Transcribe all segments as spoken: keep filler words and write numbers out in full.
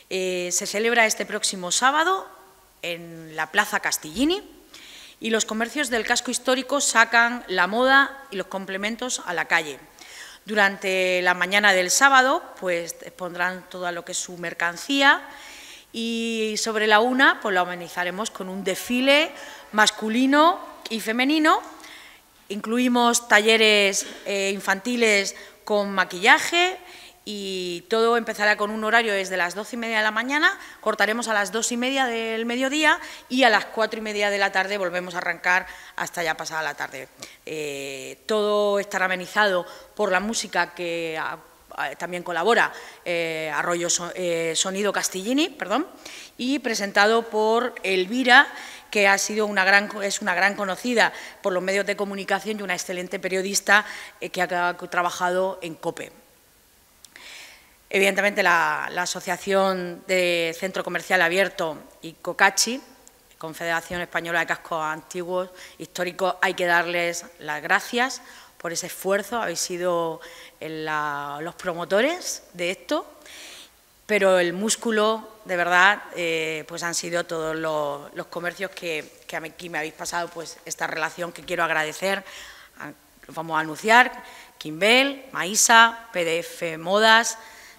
Eh, se celebra este próximo sábado en la Plaza Castiglini y los comercios del casco histórico sacan la moda y los complementos a la calle. Durante la mañana del sábado pues expondrán todo lo que es su mercancía y sobre la una pues la amenizaremos con un desfile masculino y femenino. Incluimos talleres eh, infantiles con maquillaje y todo empezará con un horario desde las doce y media de la mañana, cortaremos a las dos y media del mediodía y a las cuatro y media de la tarde volvemos a arrancar hasta ya pasada la tarde. Eh, todo estará amenizado por la música que a, a, también colabora eh, Arroyo so, eh, Sonido Castiglini, perdón, y presentado por Elvira, que ha sido una gran, es una gran conocida por los medios de comunicación y una excelente periodista eh, que ha trabajado en COPE. Evidentemente, la, la Asociación de Centro Comercial Abierto y COCACHI, Confederación Española de Cascos Antiguos Históricos, hay que darles las gracias por ese esfuerzo. Habéis sido la, los promotores de esto, pero el músculo, de verdad, eh, pues han sido todos los, los comercios que, que aquí me habéis pasado pues, esta relación que quiero agradecer. Los vamos a anunciar: Kimbel, Maísa, P D F Modas,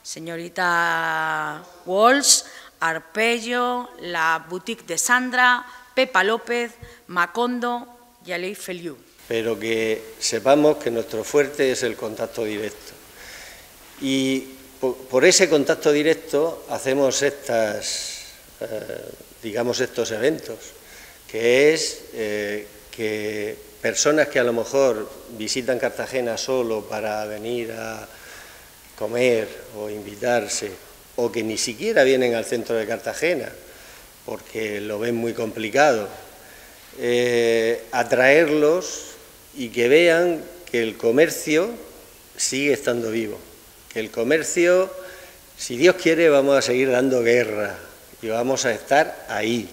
Señorita Walsh, Arpello, la Boutique de Sandra, Pepa López, Macondo y Alei Feliu. Pero que sepamos que nuestro fuerte es el contacto directo. Y por, por ese contacto directo hacemos estas, eh, digamos, estos eventos, que es eh, que personas que a lo mejor visitan Cartagena solo para venir a comer o invitarse, o que ni siquiera vienen al centro de Cartagena porque lo ven muy complicado, eh, atraerlos y que vean que el comercio sigue estando vivo, que el comercio, si Dios quiere, vamos a seguir dando guerra y vamos a estar ahí.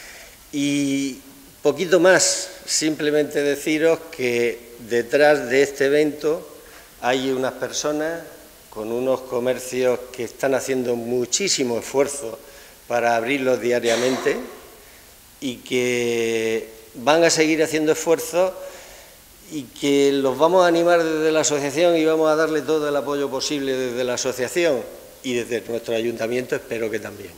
Y poquito más, simplemente deciros que detrás de este evento hay unas personas con unos comercios que están haciendo muchísimo esfuerzo para abrirlos diariamente y que van a seguir haciendo esfuerzos y que los vamos a animar desde la asociación y vamos a darle todo el apoyo posible desde la asociación y desde nuestro ayuntamiento espero que también.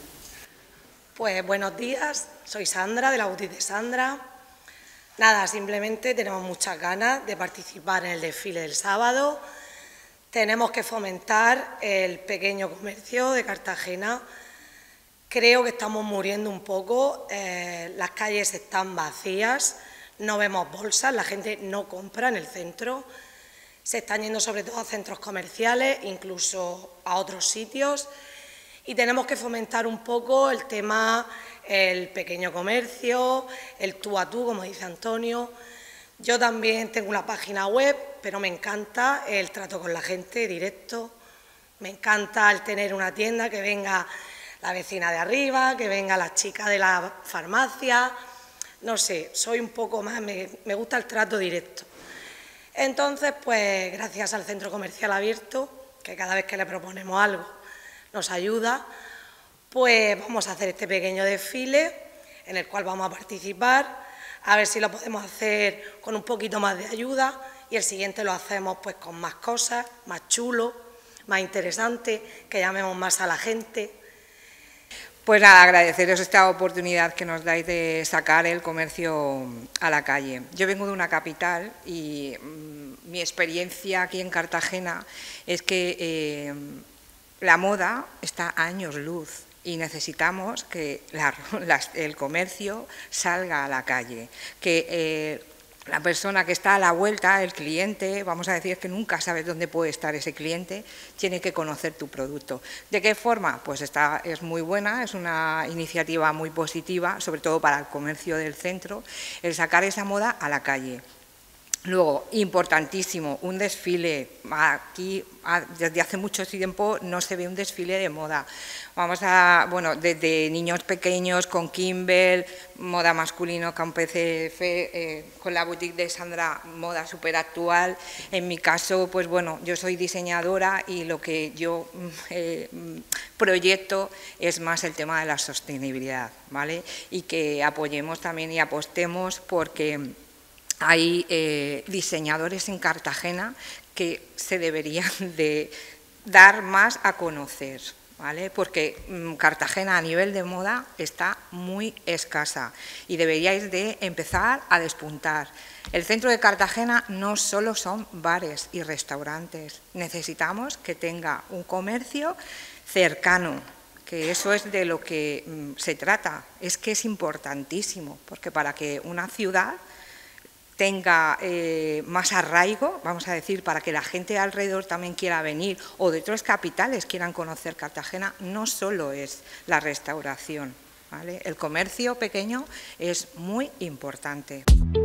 Pues buenos días, soy Sandra, de la Boutique de Sandra. Nada, simplemente tenemos muchas ganas de participar en el desfile del sábado. Tenemos que fomentar el pequeño comercio de Cartagena. Creo que estamos muriendo un poco, eh, las calles están vacías, no vemos bolsas, la gente no compra en el centro, se están yendo sobre todo a centros comerciales, incluso a otros sitios, y tenemos que fomentar un poco el tema, el pequeño comercio, el tú a tú, como dice Antonio. Yo también tengo una página web, pero me encanta el trato con la gente directo, me encanta el tener una tienda, que venga la vecina de arriba, que venga la chica de la farmacia, no sé, soy un poco más, me, me gusta el trato directo. Entonces, pues gracias al Centro Comercial Abierto, que cada vez que le proponemos algo nos ayuda, pues vamos a hacer este pequeño desfile en el cual vamos a participar. A ver si lo podemos hacer con un poquito más de ayuda y el siguiente lo hacemos pues con más cosas, más chulo, más interesante, que llamemos más a la gente. Pues nada, agradeceros esta oportunidad que nos dais de sacar el comercio a la calle. Yo vengo de una capital y mmm, mi experiencia aquí en Cartagena es que eh, la moda está a años luz. Y necesitamos que la, la, el comercio salga a la calle, que eh, la persona que está a la vuelta, el cliente, vamos a decir que nunca sabes dónde puede estar ese cliente, tiene que conocer tu producto. ¿De qué forma? Pues esta es muy buena, es una iniciativa muy positiva, sobre todo para el comercio del centro, el sacar esa moda a la calle. Luego, importantísimo, un desfile. Aquí desde hace mucho tiempo no se ve un desfile de moda. Vamos a, bueno, desde niños pequeños con Kimbell, moda masculino con P C F, eh, con la boutique de Sandra, moda súper actual. En mi caso, pues bueno, yo soy diseñadora y lo que yo eh, proyecto es más el tema de la sostenibilidad, ¿vale? Y que apoyemos también y apostemos porque hay eh, diseñadores en Cartagena que se deberían de dar más a conocer, ¿vale? Porque mmm, Cartagena a nivel de moda está muy escasa y deberíais de empezar a despuntar. El centro de Cartagena no solo son bares y restaurantes, necesitamos que tenga un comercio cercano, que eso es de lo que mmm, se trata, es que es importantísimo, porque para que una ciudad tenga eh, más arraigo, vamos a decir, para que la gente de alrededor también quiera venir o de otras capitales quieran conocer Cartagena, no solo es la restauración, ¿vale? El comercio pequeño es muy importante.